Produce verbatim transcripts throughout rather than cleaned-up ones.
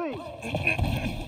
me!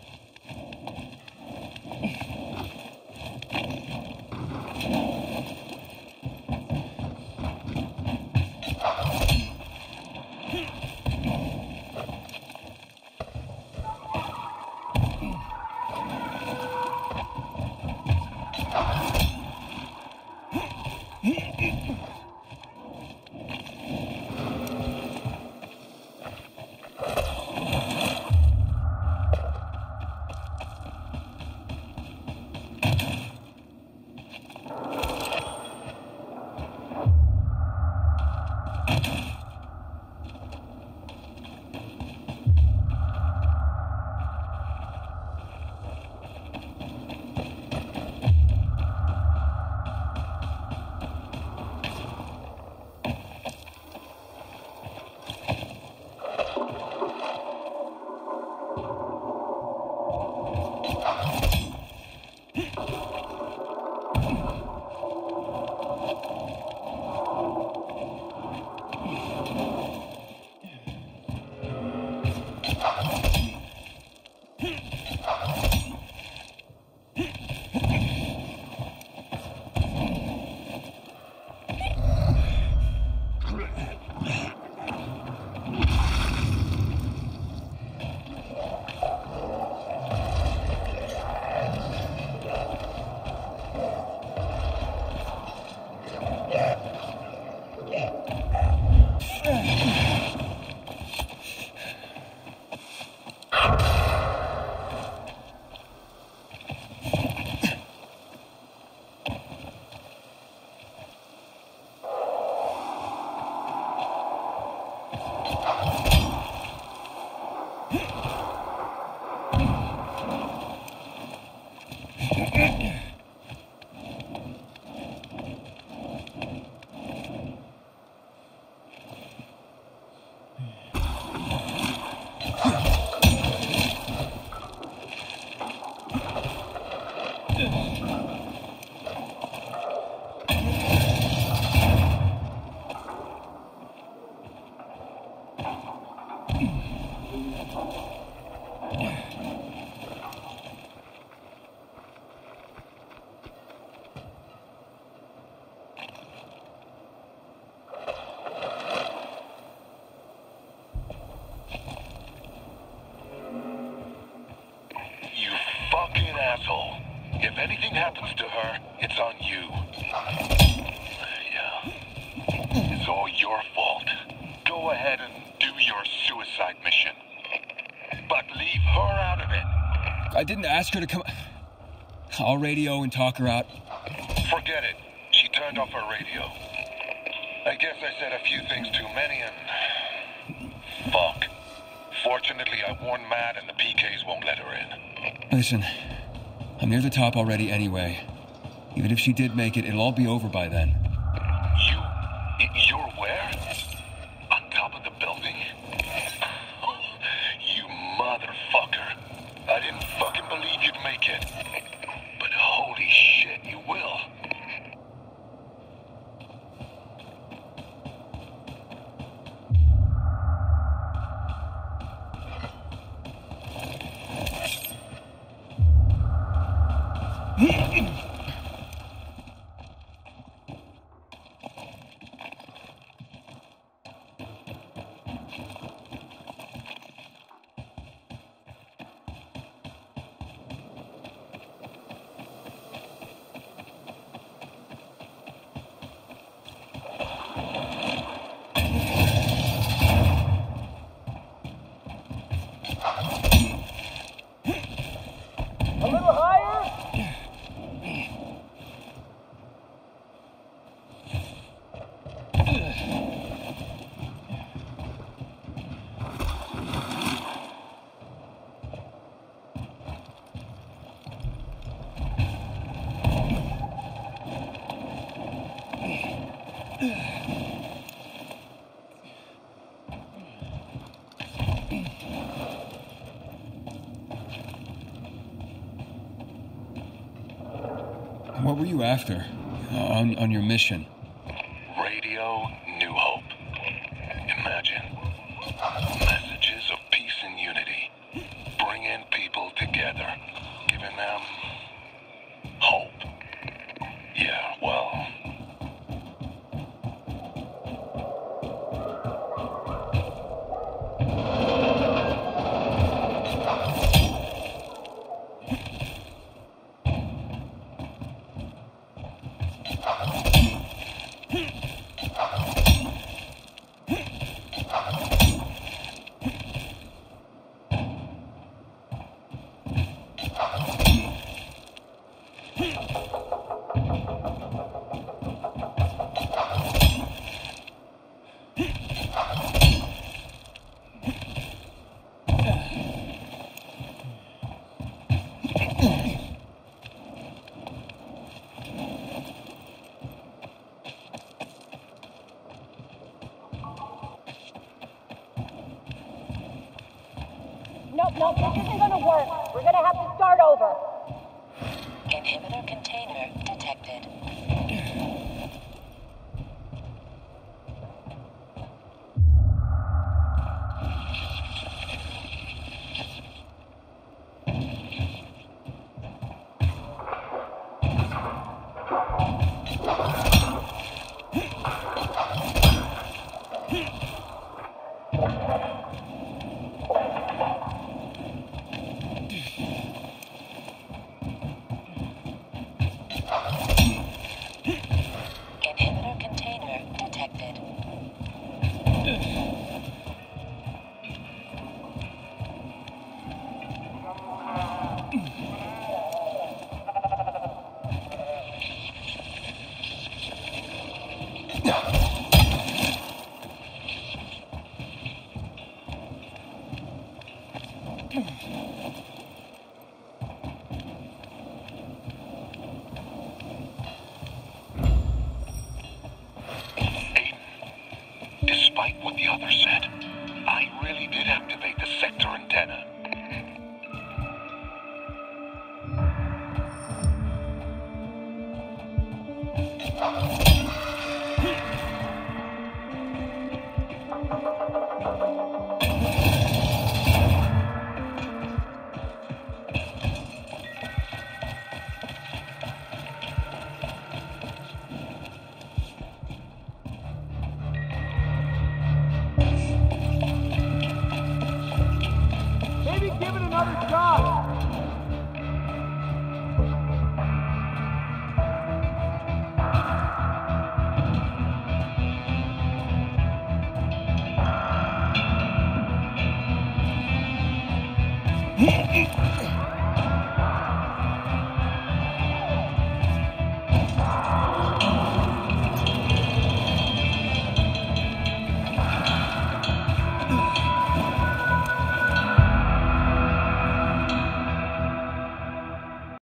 Asshole. If anything happens to her, it's on you. Yeah. It's all your fault. Go ahead and do your suicide mission. But leave her out of it. I didn't ask her to come... I'll radio and talk her out. Forget it. She turned off her radio. I guess I said a few things too many and... Fuck. Fortunately, I warned Matt and the P Ks won't let her in. Listen... I'm near the top already anyway. Even if she did make it, it'll all be over by then. You... you're where? On top of the building? Oh, you motherfucker. I didn't fucking believe you'd make it. But holy shit, you will. What were you after uh, on, on your mission? Radio New Hope. Imagine. Messages of peace and unity. No, this isn't gonna work. We're gonna have to start over. Inhibitor container detected. Inhibitor container detected. Despite what the others said, I really did activate the sector antenna. Maybe give it another shot.